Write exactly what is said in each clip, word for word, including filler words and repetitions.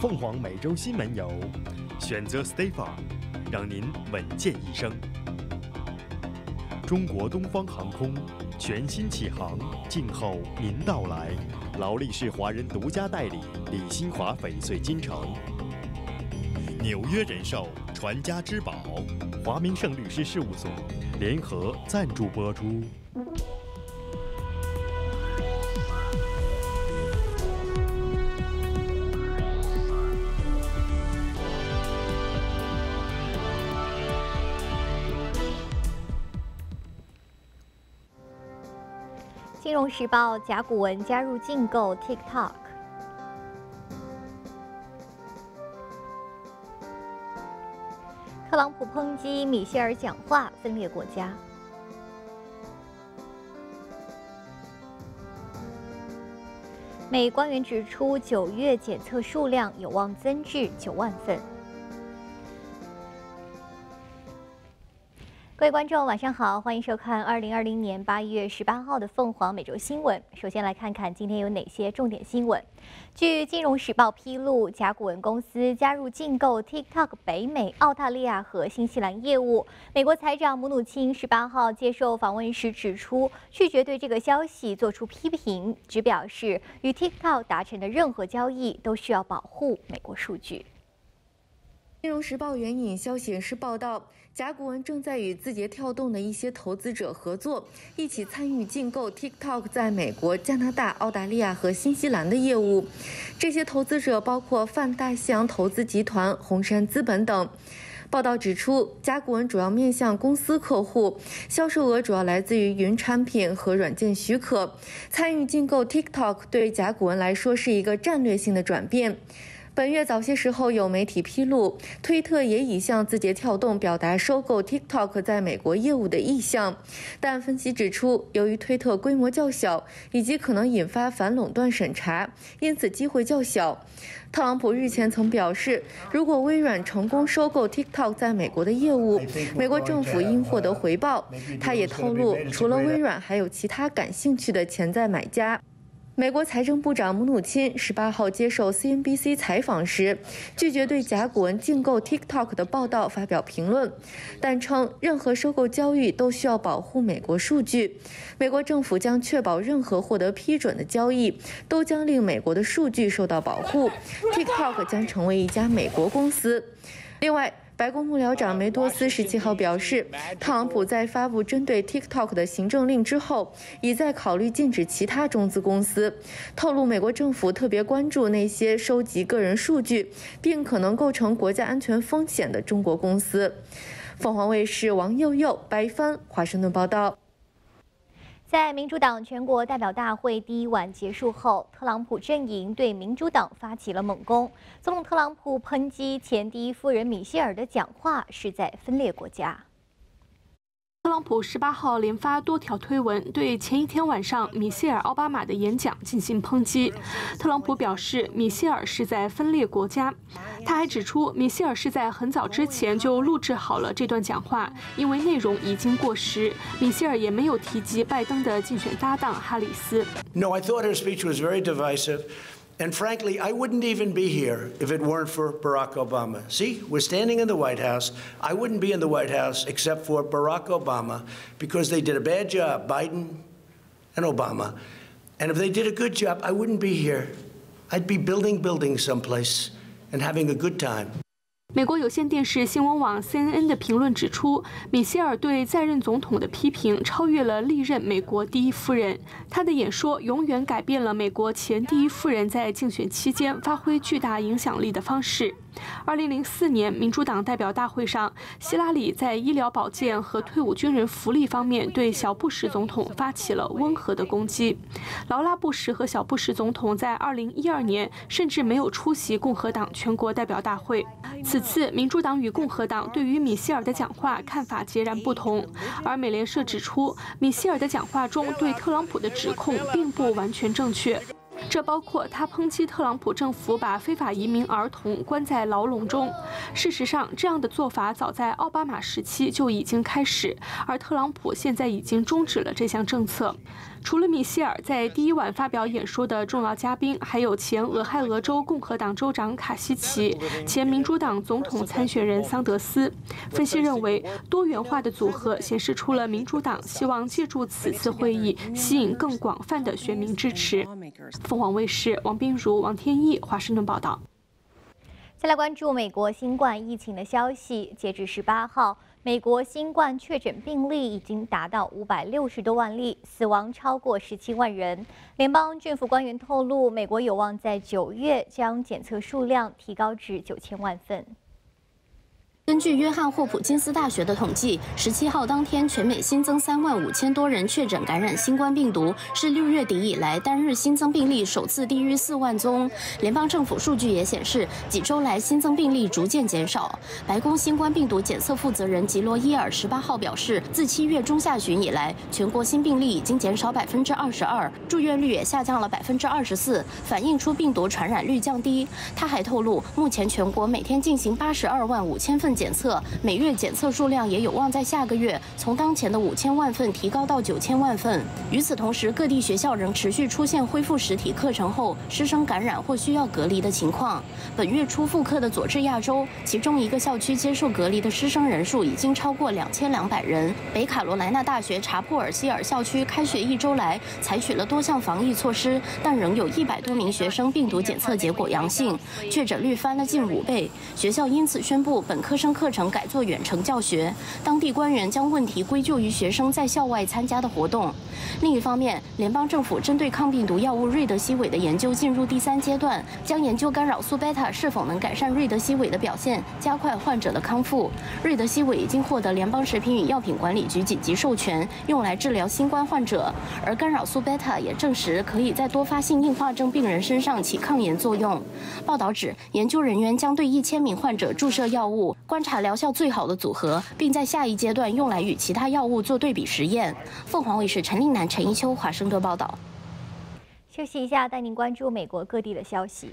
凤凰美洲新闻游，选择 Stay Farm， 让您稳健一生。中国东方航空全新启航，静候您到来。劳力士华人独家代理李新华翡翠金城。纽约人寿传家之宝，华明盛律师事务所联合赞助播出。 金融时报甲骨文加入竞购 TikTok。特朗普抨击米歇尔讲话分裂国家。美官员指出，九月检测数量有望增至九万份。各位观众，晚上好，欢迎收看二零二零年八月十八号的凤凰美洲新闻。首先来看看今天有哪些重点新闻。据《金融时报》披露，甲骨文公司加入竞购 TikTok 北美、澳大利亚和新西兰业务。美国财长姆努钦十八号接受访问时指出，拒绝对这个消息做出批评，只表示与 TikTok 达成的任何交易都需要保护美国数据。 金融时报援引消息人士报道，甲骨文正在与字节跳动的一些投资者合作，一起参与竞购 TikTok 在美国、加拿大、澳大利亚和新西兰的业务。这些投资者包括泛大西洋投资集团、红杉资本等。报道指出，甲骨文主要面向公司客户，销售额主要来自于云产品和软件许可。参与竞购 TikTok 对甲骨文来说是一个战略性的转变。本月早些时候，有媒体披露，推特也已向字节跳动表达收购 TikTok 在美国业务的意向，但分析指出，由于推特规模较小，以及可能引发反垄断审查，因此机会较小。特朗普日前曾表示，如果微软成功收购 TikTok 在美国的业务，美国政府应获得回报。他也透露，除了微软，还有其他感兴趣的潜在买家。美国财政部长姆努钦十八号接受 C N B C 采访时，拒绝对甲骨文竞购 TikTok 的报道发表评论，但称任何收购交易都需要保护美国数据。美国政府将确保任何获得批准的交易都将令美国的数据受到保护。TikTok 将成为一家美国公司。另外，白宫幕僚长梅多斯十七号表示，特朗普在发布针对 TikTok 的行政令之后，已在考虑禁止其他中资公司。透露，美国政府特别关注那些收集个人数据并可能构成国家安全风险的中国公司。凤凰卫视王佑佑、白帆华盛顿报道。 在民主党全国代表大会第一晚结束后，特朗普阵营对民主党发起了猛攻。总统特朗普抨击前第一夫人米歇尔的讲话是在分裂国家。 特朗普十八号连发多条推文，对前一天晚上米歇尔·奥巴马的演讲进行抨击。特朗普表示，米歇尔是在分裂国家。他还指出，米歇尔是在很早之前就录制好了这段讲话，因为内容已经过时。米歇尔也没有提及拜登的竞选搭档哈里斯。 No, I thought her speech was very divisive. And frankly, I wouldn't even be here if it weren't for Barack Obama. See, we're standing in the White House. I wouldn't be in the White House except for Barack Obama because they did a bad job, Biden and Obama. And if they did a good job, I wouldn't be here. I'd be building buildings someplace and having a good time. 美国有线电视新闻网 C N N 的评论指出，米歇尔对在任总统的批评超越了历任美国第一夫人。她的演说永远改变了美国前第一夫人在竞选期间发挥巨大影响力的方式。二零零四年民主党代表大会上，希拉里在医疗保健和退伍军人福利方面对小布什总统发起了温和的攻击。劳拉·布什和小布什总统在二零一二年甚至没有出席共和党全国代表大会。此次民主党与共和党对于米歇尔的讲话看法截然不同，而美联社指出，米歇尔的讲话中对特朗普的指控并不完全正确。 这包括他抨击特朗普政府把非法移民儿童关在牢笼中。事实上，这样的做法早在奥巴马时期就已经开始，而特朗普现在已经终止了这项政策。除了米歇尔在第一晚发表演说的重要嘉宾，还有前俄亥俄州共和党州长卡西奇、前民主党总统参选人桑德斯。分析认为，多元化的组合显示出了民主党希望借助此次会议吸引更广泛的选民支持。凤凰卫视王彬如、王天一华盛顿报道。 再来关注美国新冠疫情的消息，截至十八号。美国新冠确诊病例已经达到五百六十多万例，死亡超过十七万人。联邦政府官员透露，美国有望在九月将检测数量提高至九千万份。 根据约翰霍普金斯大学的统计，十七号当天全美新增三万五千多人确诊感染新冠病毒，是六月底以来单日新增病例首次低于四万宗。联邦政府数据也显示，几周来新增病例逐渐减少。白宫新冠病毒检测负责人吉罗伊尔十八号表示，自七月中下旬以来，全国新病例已经减少百分之二十二，住院率也下降了百分之二十四，反映出病毒传染率降低。他还透露，目前全国每天进行八十二万五千份检测，每月检测数量也有望在下个月从当前的五千万份提高到九千万份。与此同时，各地学校仍持续出现恢复实体课程后师生感染或需要隔离的情况。本月初复课的佐治亚州，其中一个校区接受隔离的师生人数已经超过两千两百人。北卡罗来纳大学查普尔希尔校区开学一周来，采取了多项防疫措施，但仍有一百多名学生病毒检测结果阳性，确诊率翻了近五倍。学校因此宣布本科生课程改做远程教学，当地官员将问题归咎于学生在校外参加的活动。另一方面，联邦政府针对抗病毒药物瑞德西韦的研究进入第三阶段，将研究干扰素贝塔是否能改善瑞德西韦的表现，加快患者的康复。瑞德西韦已经获得联邦食品与药品管理局紧急授权，用来治疗新冠患者，而干扰素贝塔也证实可以在多发性硬化症病人身上起抗炎作用。报道指，研究人员将对一千名患者注射药物，观察疗效最好的组合，并在下一阶段用来与其他药物做对比实验。凤凰卫视陈令南、陈一秋华盛顿报道。 休息一下，带您关注美国各地的消息。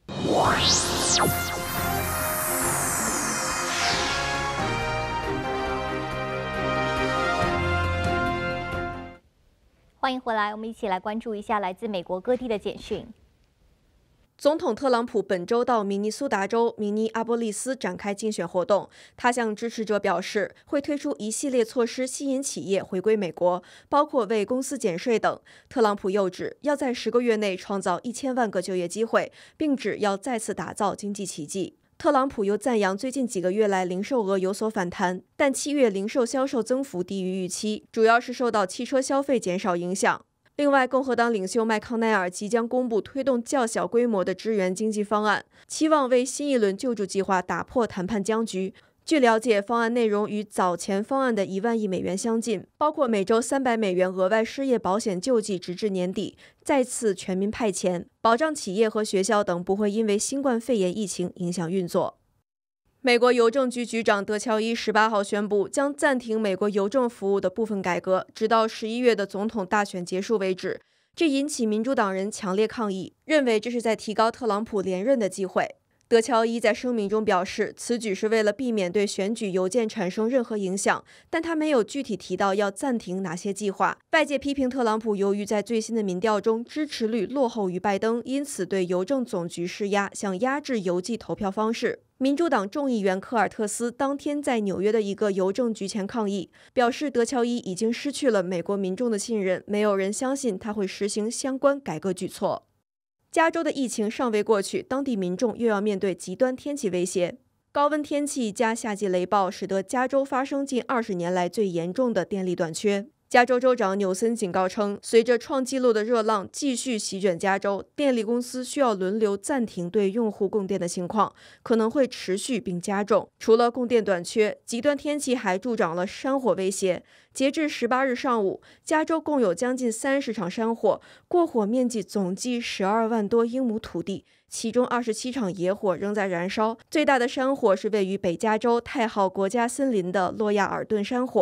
欢迎回来，我们一起来关注一下来自美国各地的简讯。 总统特朗普本周到明尼苏达州明尼阿波利斯展开竞选活动。他向支持者表示，会推出一系列措施吸引企业回归美国，包括为公司减税等。特朗普又指，要在十个月内创造一千万个就业机会，并指要再次打造经济奇迹。特朗普又赞扬最近几个月来零售额有所反弹，但七月零售销售增幅低于预期，主要是受到汽车消费减少影响。另外，共和党领袖麦康奈尔即将公布推动较小规模的支援经济方案，期望为新一轮救助计划打破谈判僵局。据了解，方案内容与早前方案的一万亿美元相近，包括每周三百美元额外失业保险救济，直至年底，再次全民派钱，保障企业和学校等不会因为新冠肺炎疫情影响运作。美国邮政局局长德乔伊十八号宣布，将暂停美国邮政服务的部分改革，直到十一月的总统大选结束为止。这引起民主党人强烈抗议，认为这是在提高特朗普连任的机会。德乔伊在声明中表示，此举是为了避免对选举邮件产生任何影响，但他没有具体提到要暂停哪些计划。外界批评特朗普由于在最新的民调中支持率落后于拜登，因此对邮政总局施压，想压制邮寄投票方式。民主党众议员科尔特斯当天在纽约的一个邮政局前抗议，表示德乔伊已经失去了美国民众的信任，没有人相信他会实行相关改革举措。加州的疫情尚未过去，当地民众又要面对极端天气威胁。高温天气加夏季雷暴，使得加州发生近二十年来最严重的电力短缺。加州州长纽森警告称，随着创纪录的热浪继续席卷加州，电力公司需要轮流暂停对用户供电的情况，可能会持续并加重。除了供电短缺，极端天气还助长了山火威胁。截至十八日上午，加州共有将近三十场山火，过火面积总计十二万多英亩土地，其中二十七场野火仍在燃烧。最大的山火是位于北加州太浩国家森林的洛亚尔顿山火。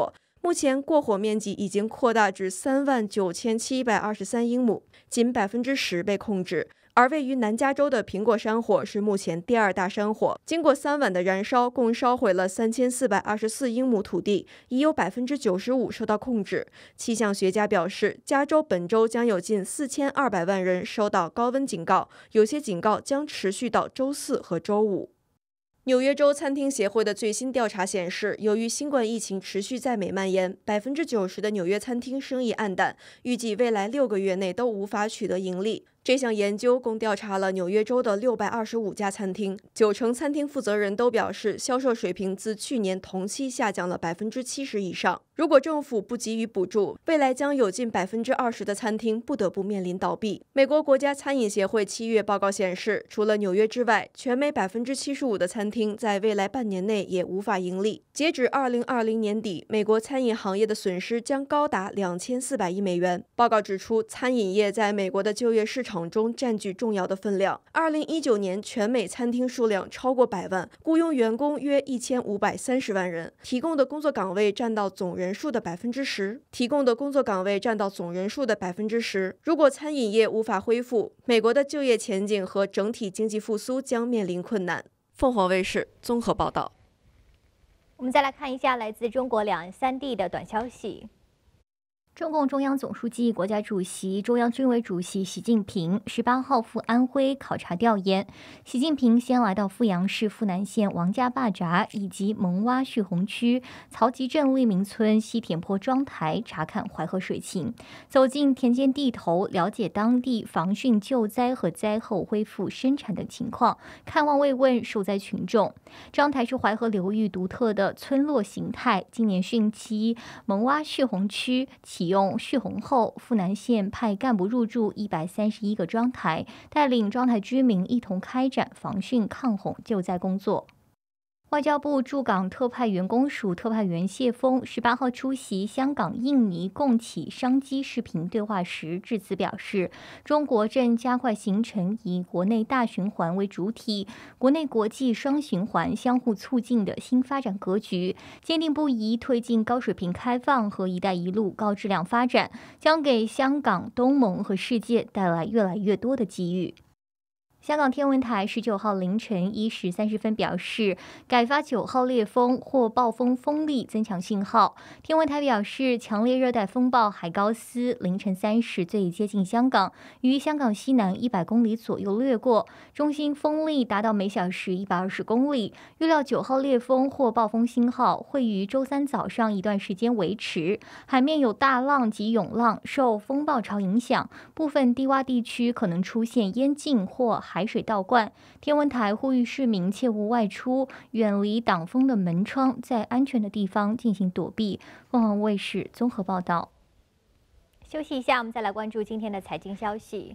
目前过火面积已经扩大至三万九千七百二十三英亩，仅百分之十被控制。而位于南加州的苹果山火是目前第二大山火，经过三晚的燃烧，共烧毁了三千四百二十四英亩土地，已有百分之九十五受到控制。气象学家表示，加州本周将有近四千二百万人收到高温警告，有些警告将持续到周四和周五。纽约州餐厅协会的最新调查显示，由于新冠疫情持续在美蔓延，百分之九十的纽约餐厅生意黯淡，预计未来六个月内都无法取得盈利。这项研究共调查了纽约州的六百二十五家餐厅，九成餐厅负责人都表示，销售水平自去年同期下降了百分之七十以上。如果政府不给予补助，未来将有近百分之二十的餐厅不得不面临倒闭。美国国家餐饮协会七月报告显示，除了纽约之外，全美百分之七十五的餐厅在未来半年内也无法盈利。截止二零二零年底，美国餐饮行业的损失将高达两千四百亿美元。报告指出，餐饮业在美国的就业市场中占据重要的分量。二零一九年全美餐厅数量超过百万，雇佣员工约一千五百三十万人，提供的工作岗位占到总人数的百分之十。提供的工作岗位占到总人数的百分之十。如果餐饮业无法恢复，美国的就业前景和整体经济复苏将面临困难。凤凰卫视综合报道。 我们再来看一下来自中国两岸三地的短消息。中共中央总书记、国家主席、中央军委主席习近平十八号赴安徽考察调研。习近平先来到阜阳市阜南县王家坝闸以及蒙洼蓄洪区曹集镇利民村西田坡庄台查看淮河水情，走进田间地头，了解当地防汛救灾和灾后恢复生产等情况，看望慰问受灾群众。庄台是淮河流域独特的村落形态，今年汛期蒙洼蓄洪区启用蓄洪后，阜南县派干部入驻一百三十一个庄台，带领庄台居民一同开展防汛抗洪救灾工作。外交部驻港特派员公署特派员谢峰十八号出席香港印尼共启商机视频对话时致辞表示，中国正加快形成以国内大循环为主体、国内国际双循环相互促进的新发展格局，坚定不移推进高水平开放和一带一路高质量发展，将给香港、东盟和世界带来越来越多的机遇。香港天文台十九号凌晨一时三十分表示，改发九号烈风或暴风风力增强信号。天文台表示，强烈热带风暴海高斯凌晨三时最接近香港，于香港西南一百公里左右掠过，中心风力达到每小时一百二十公里。预料九号烈风或暴风信号会于周三早上一段时间维持，海面有大浪及涌浪，受风暴潮影响，部分低洼地区可能出现淹浸或海水倒灌。天文台呼吁市民切勿外出，远离挡风的门窗，在安全的地方进行躲避。凤凰卫视综合报道。休息一下，我们再来关注今天的财经消息。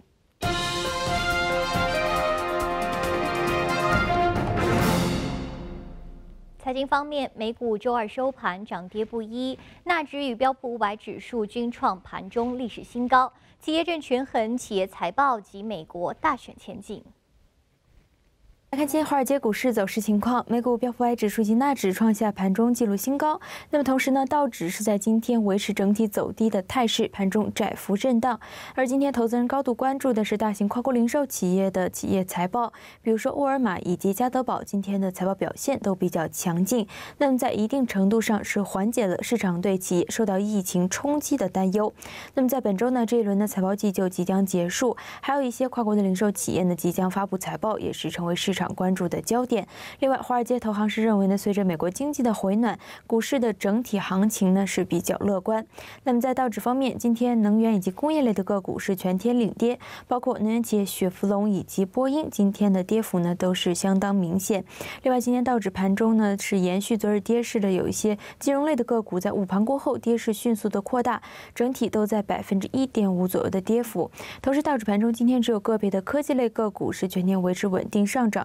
财经方面，美股周二收盘涨跌不一，纳指与标普五百指数均创盘中历史新高，企业正权衡企业财报及美国大选前景。 来看今天华尔街股市走势情况，美股标普五百指数及纳指创下盘中纪录新高。那么同时呢，道指是在今天维持整体走低的态势，盘中窄幅震荡。而今天投资人高度关注的是大型跨国零售企业的企业财报，比如说沃尔玛以及家得宝今天的财报表现都比较强劲。那么在一定程度上是缓解了市场对企业受到疫情冲击的担忧。那么在本周呢，这一轮的财报季就即将结束，还有一些跨国的零售企业呢即将发布财报，也是成为市场市场关注的焦点。另外，华尔街投行是认为呢，随着美国经济的回暖，股市的整体行情呢是比较乐观。那么在道指方面，今天能源以及工业类的个股是全天领跌，包括能源企业雪佛龙以及波音，今天的跌幅呢都是相当明显。另外，今天道指盘中呢是延续昨日跌势的，有一些金融类的个股在午盘过后跌势迅速的扩大，整体都在百分之一点五左右的跌幅。同时，道指盘中今天只有个别的科技类个股是全天维持稳定上涨。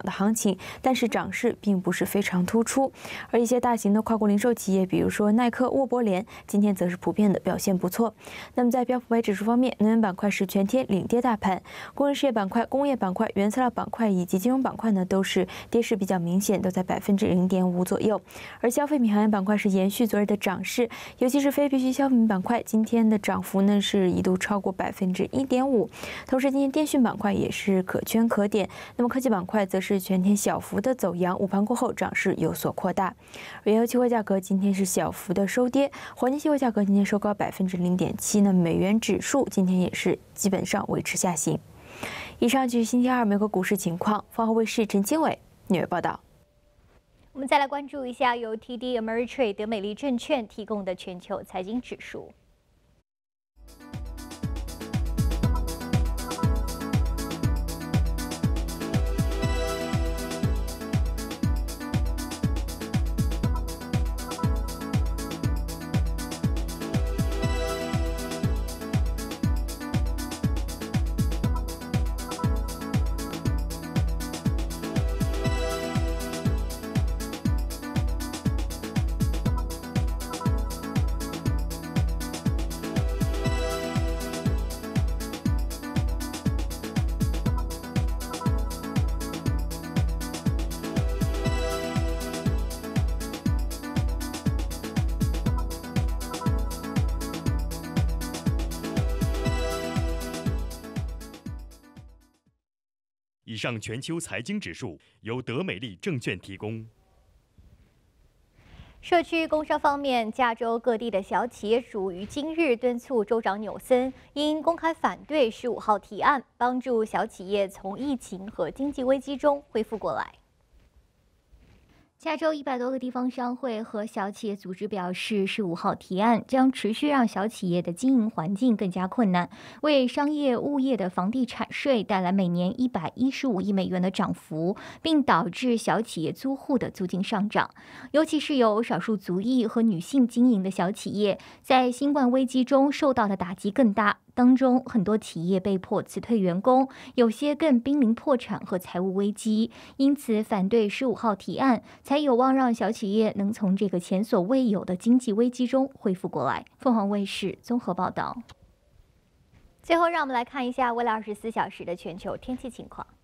的行情，但是涨势并不是非常突出。而一些大型的跨国零售企业，比如说耐克、沃博联，今天则是普遍的表现不错。那么在标普五百指数方面，能源板块是全天领跌大盘，工业事业板块、工业板块、原材料板块以及金融板块呢，都是跌势比较明显，都在百分之零点五左右。而消费品行业板块是延续昨日的涨势，尤其是非必需消费品板块，今天的涨幅呢是一度超过百分之一点五。同时，今天电讯板块也是可圈可点。那么科技板块则是全天小幅的走阳，午盘过后涨势有所扩大。原油期货价格今天是小幅的收跌，黄金期货价格今天收高百分之零点七。那美元指数今天也是基本上维持下行。以上就是星期二美国股市情况。凤凰卫视陈经纬纽约报道。 我们再来关注一下由 T D Ameritrade 德美利证券提供的全球财经指数。 以上全球财经指数由德美利证券提供。 社区工商方面，加州各地的小企业主于今日敦促州长纽森应公开反对十五号提案，帮助小企业从疫情和经济危机中恢复过来。加州一百多个地方商会和小企业组织表示，十五号提案将持续让小企业的经营环境更加困难，为商业物业的房地产税带来每年一百一十五亿美元的涨幅，并导致小企业租户的租金上涨。尤其是由少数族裔和女性经营的小企业，在新冠危机中受到的打击更大。当中很多企业被迫辞退员工，有些更濒临破产和财务危机。因此，反对十五号提案，才有望让小企业能从这个前所未有的经济危机中恢复过来。凤凰卫视综合报道。最后，让我们来看一下未来二十四小时的全球天气情况。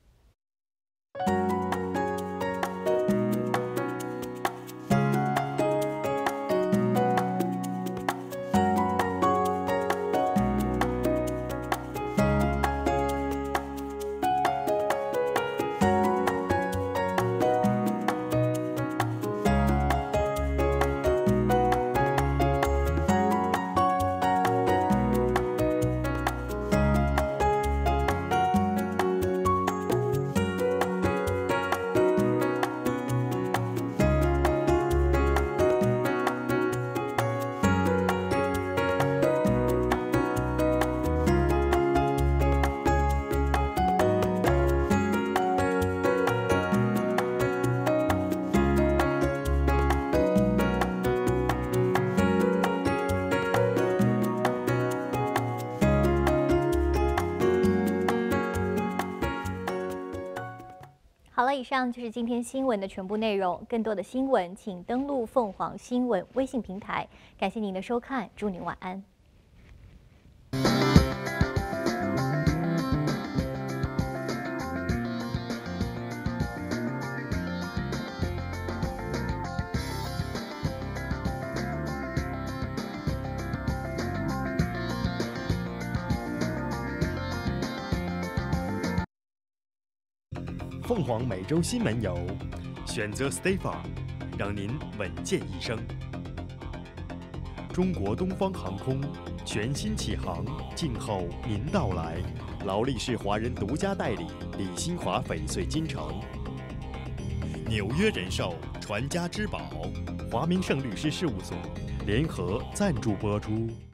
好了，以上就是今天新闻的全部内容。更多的新闻，请登录凤凰新闻微信平台。感谢您的收看，祝您晚安。 凤凰美洲新闻有：选择 Stay Farm， 让您稳健一生；中国东方航空全新启航，静候您到来。劳力士华人独家代理李新华翡翠金城；纽约人寿传家之宝，华明盛律师事务所联合赞助播出。